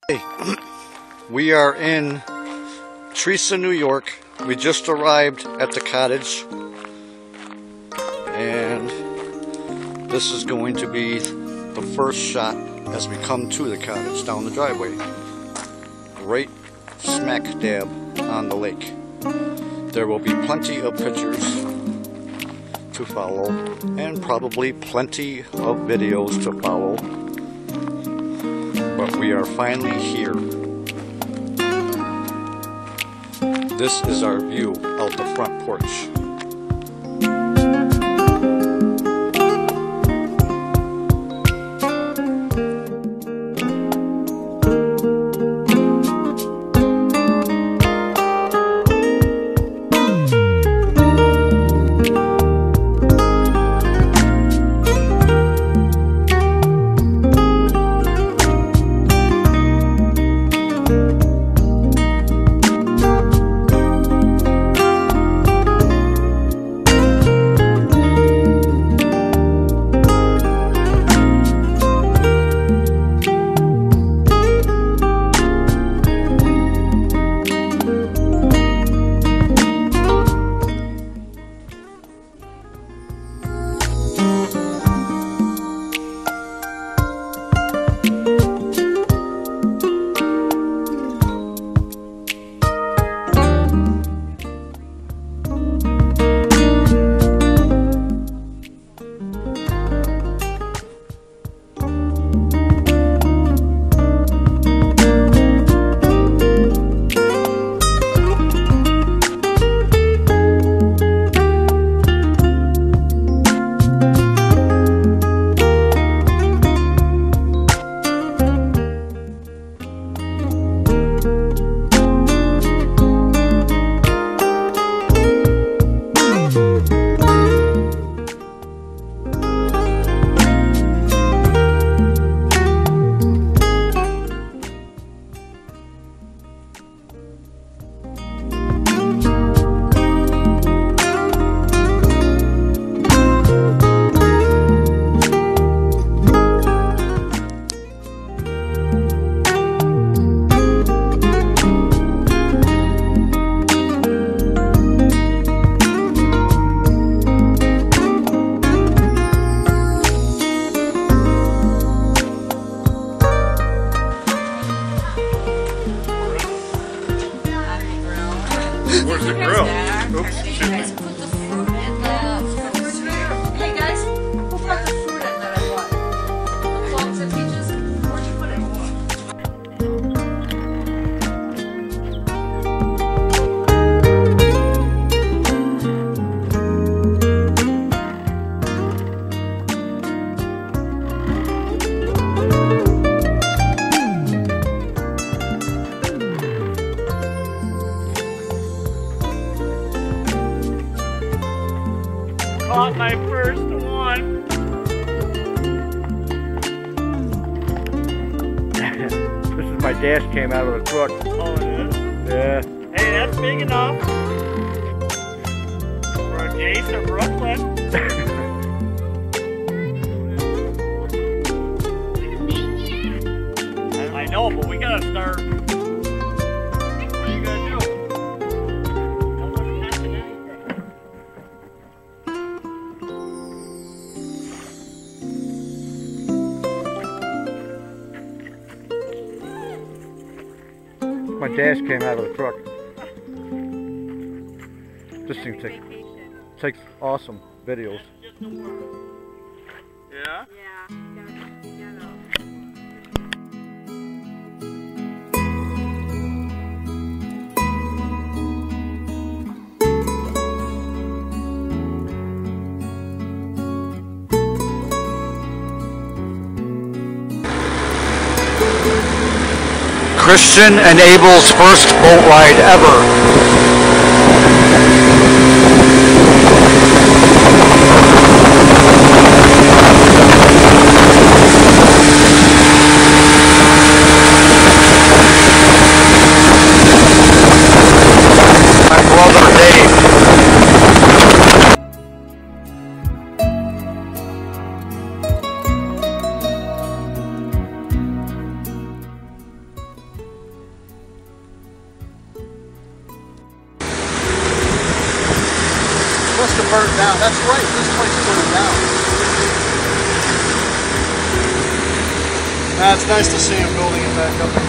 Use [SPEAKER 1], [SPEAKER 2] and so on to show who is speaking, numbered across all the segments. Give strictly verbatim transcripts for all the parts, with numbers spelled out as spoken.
[SPEAKER 1] Hey, we are in Teresa, New York. We just arrived at the cottage, and this is going to be the first shot as we come to the cottage down the driveway. Right smack dab on the lake. There will be plenty of pictures to follow and probably plenty of videos to follow. But we are finally here. This is our view out the front porch.
[SPEAKER 2] Where's the grill? Oops.
[SPEAKER 3] You guys put the fruit in the... Hey guys, who brought the fruit in that I bought? The plums and peaches? Where'd you put it?
[SPEAKER 2] Caught my first one.
[SPEAKER 4] This is my dash cam out of the truck.
[SPEAKER 2] Oh, it is?
[SPEAKER 4] Yeah.
[SPEAKER 2] Hey, that's big enough for a Jace of Brooklyn. I know, but we gotta start. What are you gonna do? No one's catching anything.
[SPEAKER 4] My dash came out of the truck. This thing takes, takes awesome videos.
[SPEAKER 2] Yeah?
[SPEAKER 3] Yeah.
[SPEAKER 1] Christian and Abel's first boat ride ever. down. That's right. This point's pointing down. Nah, it's nice to see him building it back up.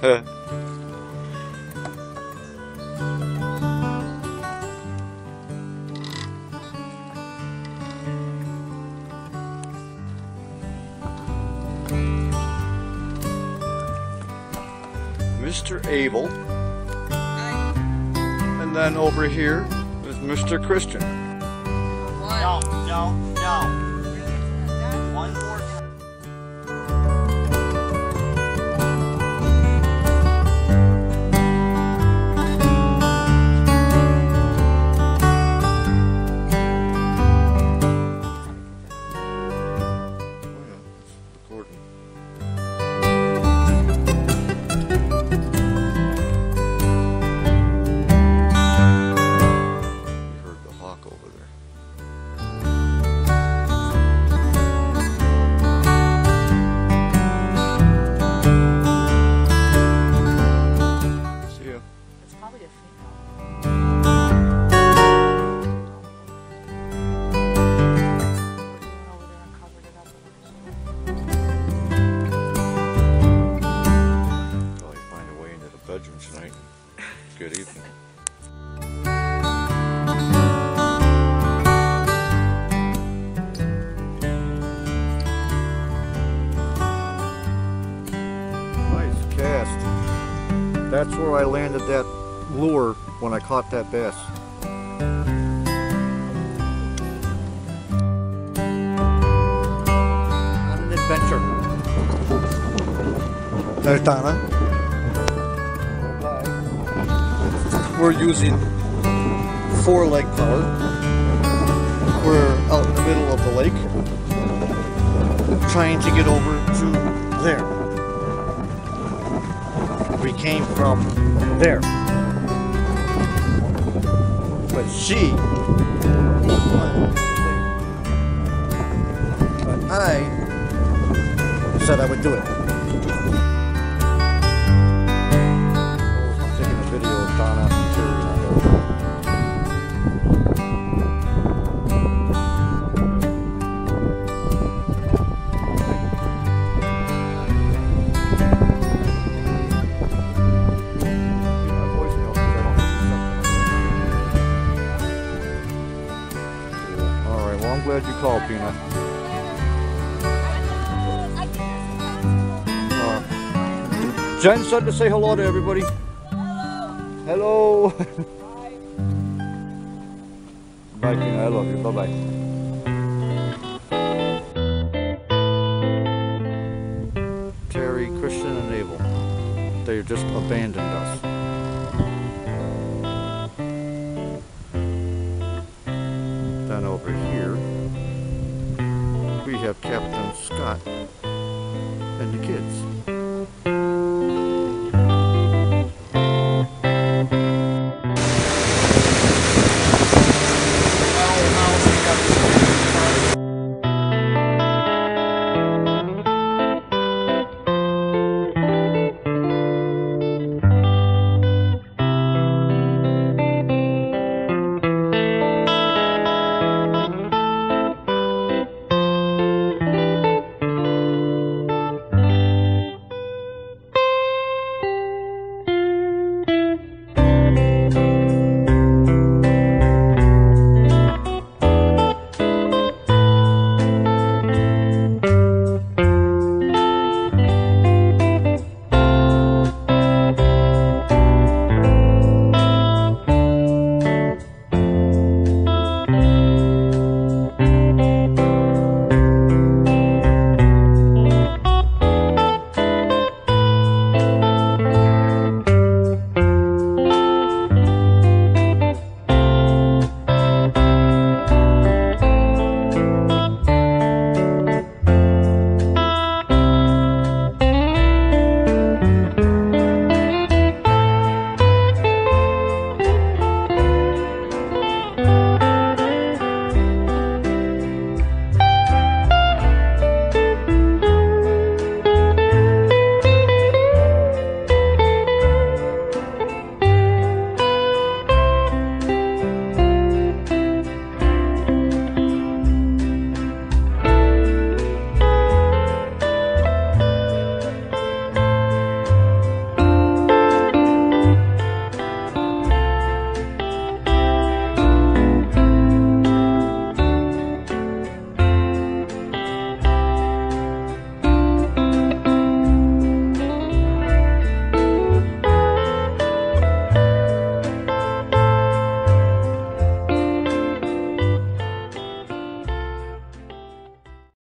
[SPEAKER 1] Mister Abel. And then over here is Mister Christian.
[SPEAKER 2] No, no, no. One more time.
[SPEAKER 1] Bedroom tonight. Good evening. Nice cast. That's where I landed that lure when I caught that bass. On an adventure. There's Donna. We're using four leg power. We're out in the middle of the lake trying to get over to there. We came from there. But she but I said I would do it. I'm taking a video of Donna. I'm glad you called, Peanut. Uh, Jen said to say hello to everybody. Hello. Hello. Bye, Peanut. I love you. Bye-bye. Terry, Christian, and Abel. They just abandoned us. Then over here, we have Captain Scott and the kids.